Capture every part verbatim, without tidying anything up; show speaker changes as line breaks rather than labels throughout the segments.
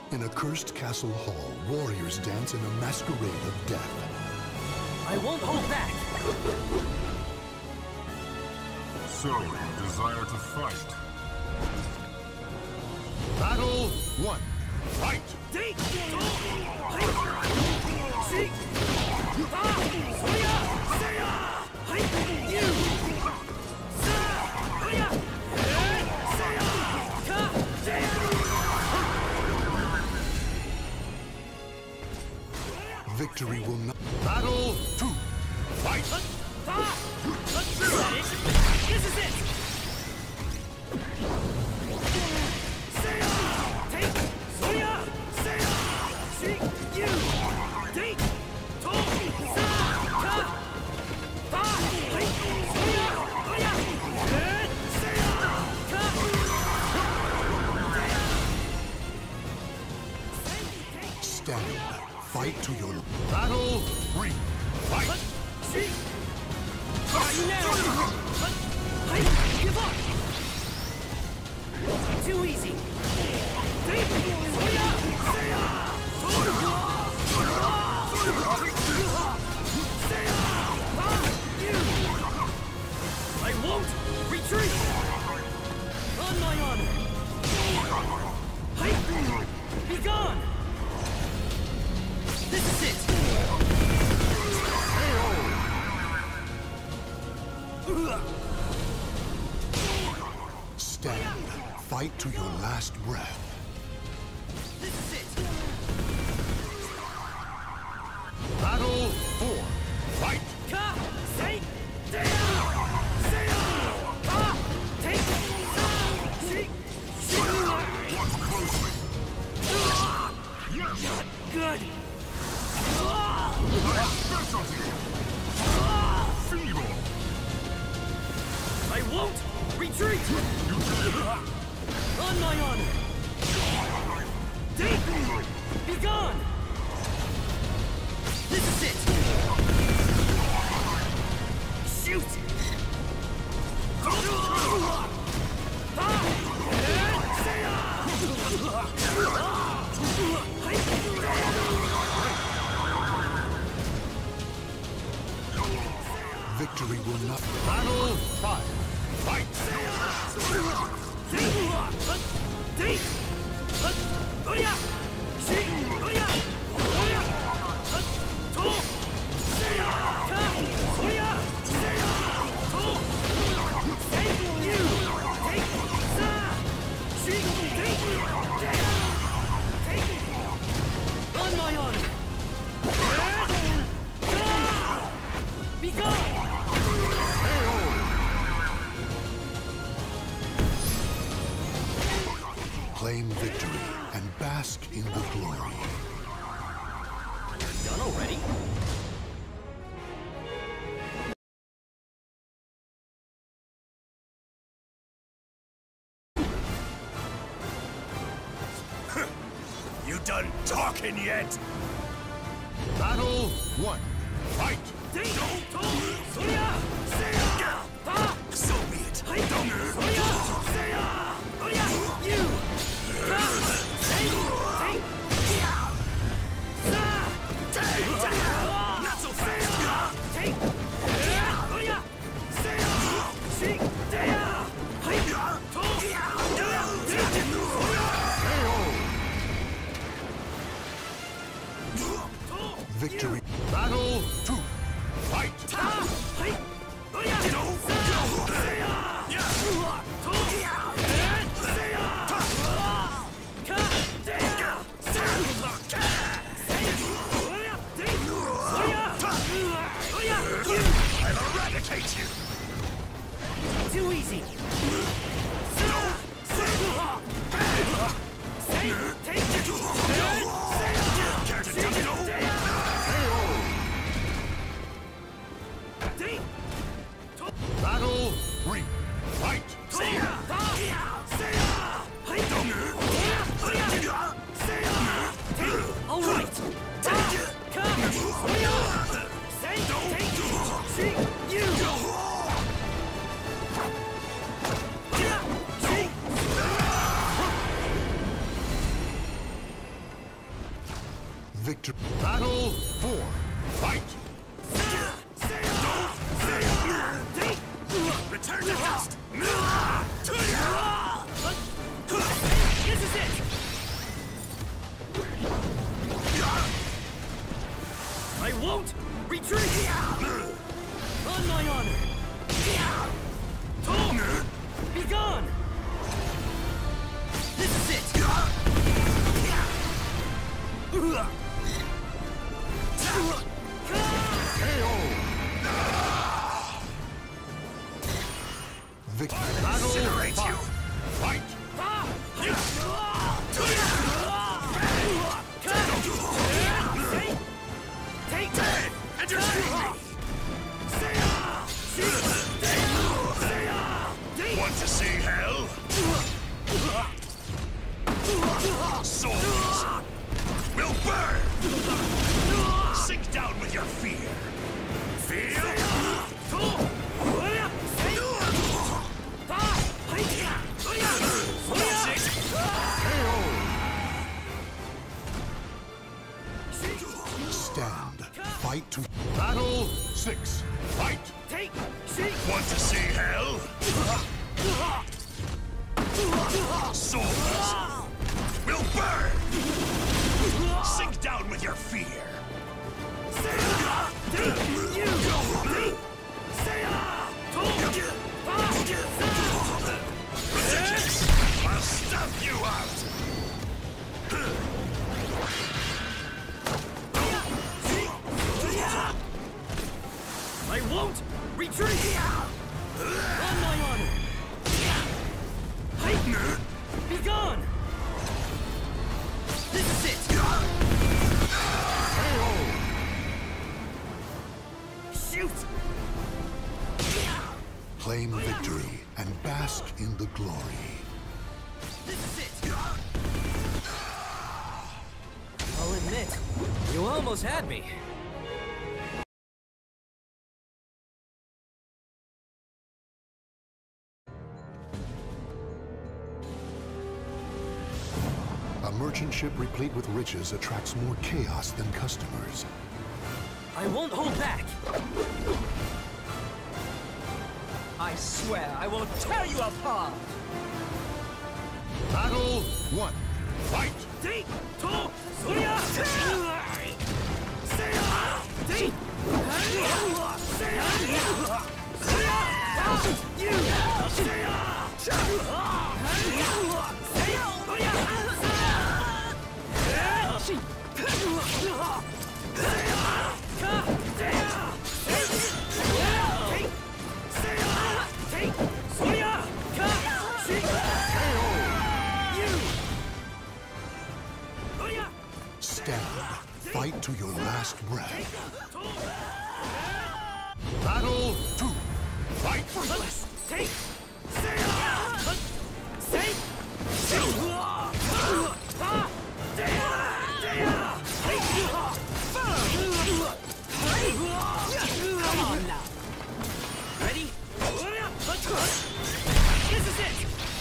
In a cursed castle hall, warriors dance in a masquerade of death.
I won't hold back!
So, you desire to fight?
Battle one. Fight! Victory will not. Battle two. Fight!
This is it!
Stand. Fight to your battle three. Fight!
Give up! Too easy! I won't retreat! On my honor! Be gone! This is it!
Stand. Fight to your last breath.
This is it!
Battle four. Fight!
Ka! Say! Down! Say! Ka! Take! Sa! She! She!
Watch closely!
Not good!
Specialty! Feeble!
I won't retreat! On my honor! Take! Be gone! This is it! Shoot!
Victory will not. Battle five. Fight!
On my honor! Be gone!
Claim victory and bask in the glory.
Done already?
You done talking yet?
Battle one. Fight!
So be it. Not so fast.
Victory. Battle two. Fight!
I'll eradicate you.
Too easy!
Care to dump it all?
Battle three. Fight!
All right!
Victory.
Incinerate you! Fight!
Take
Dead! Entertain me! Want to see hell? Souls will burn! Sink down with your fear! Feel? That's it!
Stand. Fight to
Battle six. Fight!
Take sheep.
Want to see hell? Souls will burn! Sink down with your fear! Resistance! I'll stamp you out!
I won't retreat! On my honor! Be gone! This is it! Shoot!
claim victory and bask in the glory.
This is it! I'll admit, you almost had me.
A merchant ship replete with riches attracts more chaos than customers.
I won't hold back!
I swear I will tear you apart!
Battle one. Fight!
Three, two, Surya! Three,
Stand. Fight to your last breath.
Battle two. Fight!
take, say, say, come on now. Ready? This is it.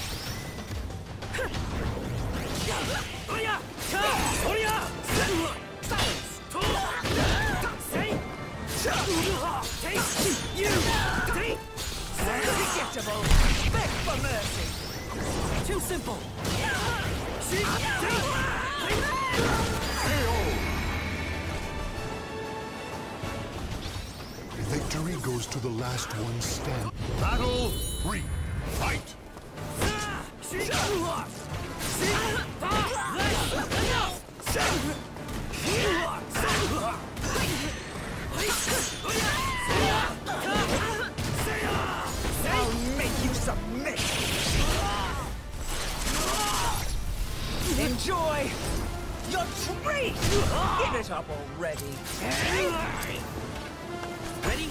Silence. Say, take, you, take.
Unforgettable! Beg for mercy!
Too simple. She,
Victory goes to the last one stand.
Battle three. Fight!
she, she,
I'll make you submit! Enjoy your treat! Give it up already!
ready?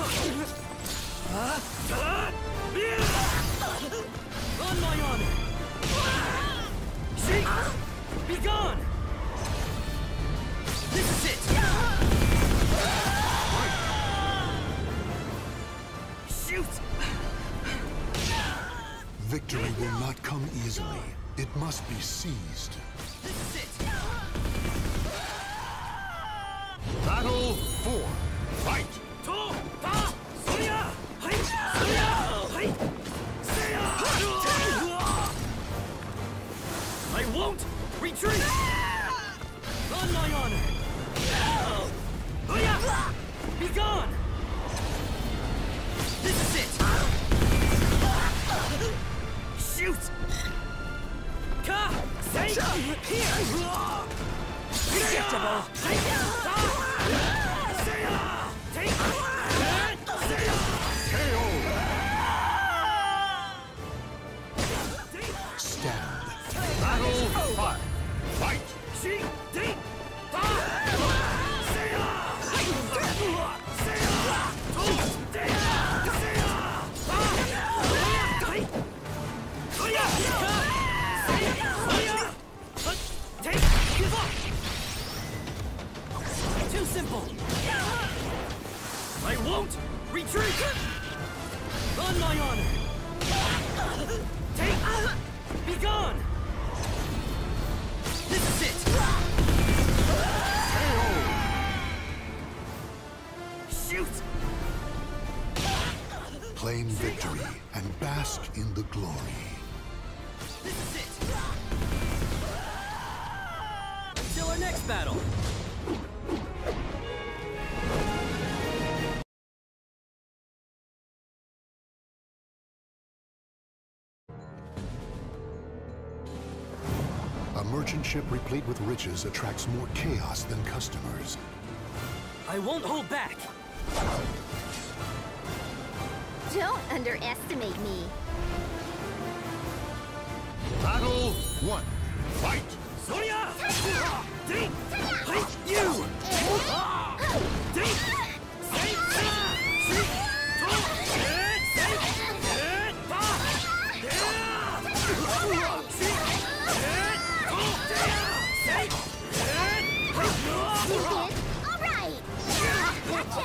On my honor! She, be gone! This is it! Shoot!
Victory will not come easily. It must be seized.
This is it!
Battle four. Fight!
To, ta, Surya! Hai, Surya! Hai, Surya! I won't retreat! On my honor! Be gone! This is it! Shoot! Ka! Say! Here!
Forgettable!
Take! On my honor! Take... Be gone! This is it! Shoot!
Claim victory and bask in the glory.
This is it! Till our next battle!
A merchant ship replete with riches attracts more chaos than customers.
I won't hold back!
Don't underestimate me.
Battle one. Fight!
Sonya! Ding! Fight you! Ding! Say! Shoot! Don't! Say! Ba!
All right. Gotcha.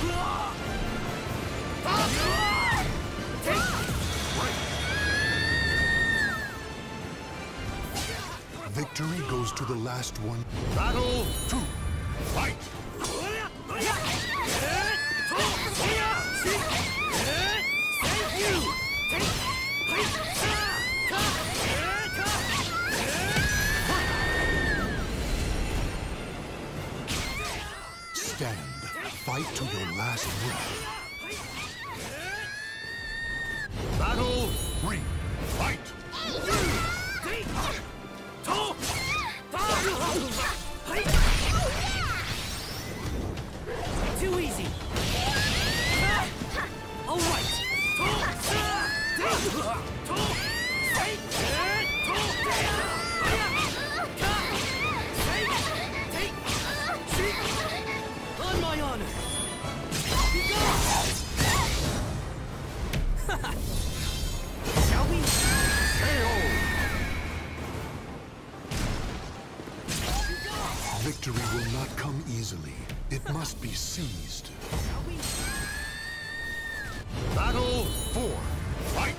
Victory goes to the last one.
Battle two. Fight!
Stand. Fight to your last breath.
Battle three. Fight!
Too easy! All right! On my honor! Be gone! Shall we?
Victory will not come easily. It must be seized.
Battle four. Fight!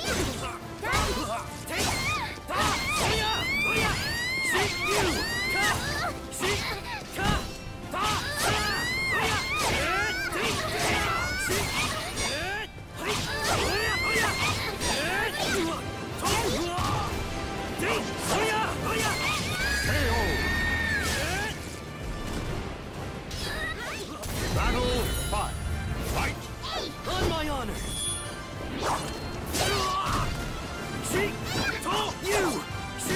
Battle five. Fight!
On my honor! She told you! She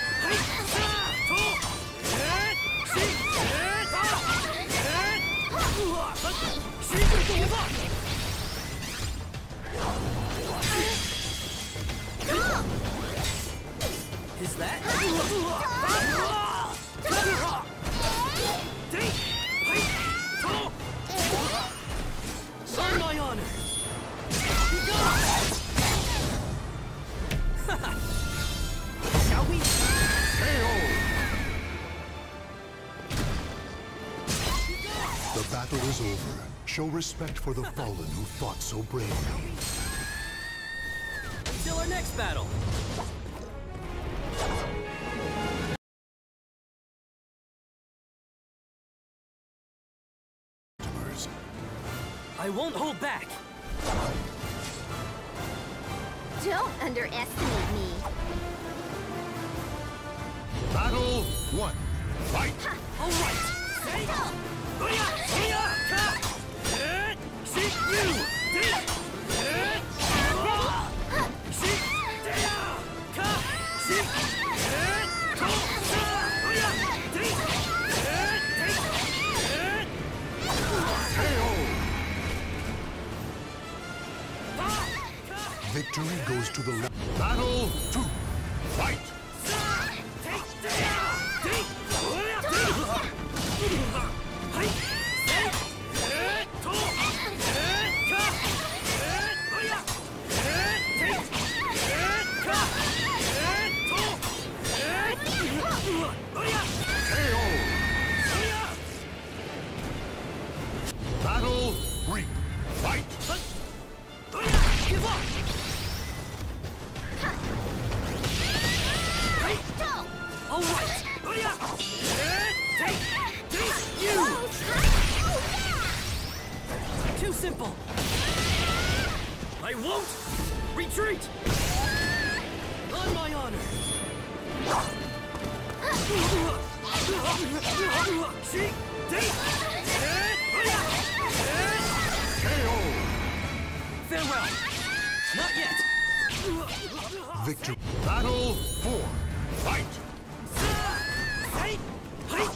Is that? On my honor! Shall we?
The battle is over. Show respect for the fallen who fought so bravely.
Till our next battle! I won't hold back!
Don't underestimate me.
Battle one. Fight!
All right! Say go! See you!
Victory goes to the left.
Battle two. Fight! Battle three. Fight!
give up! Hey! All right! Take! Take you! Too simple! I won't retreat! On my honor! See? Take!
K O!
Farewell! Not yet!
Victory. Battle four. Fight!
Hey! Hey!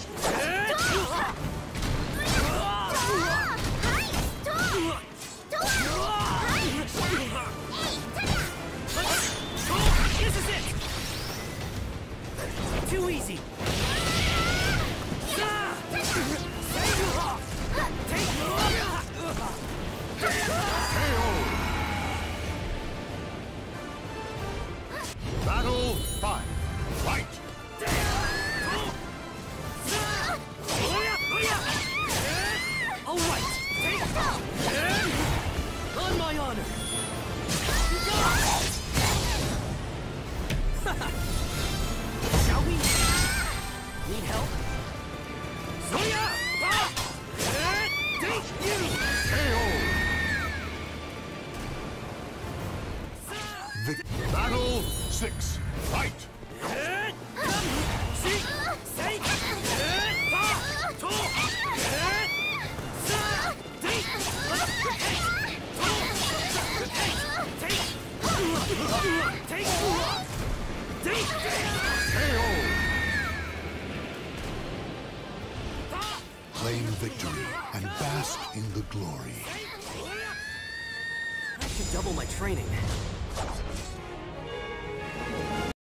This is it! Too easy!
K O! Battle five. Fight!
All right! On my honor! Shall we? Need help? Zoya! Take you!
K O! Vic- Battle six. Fight! K O! Claim victory and bask in the glory.
I should double my training.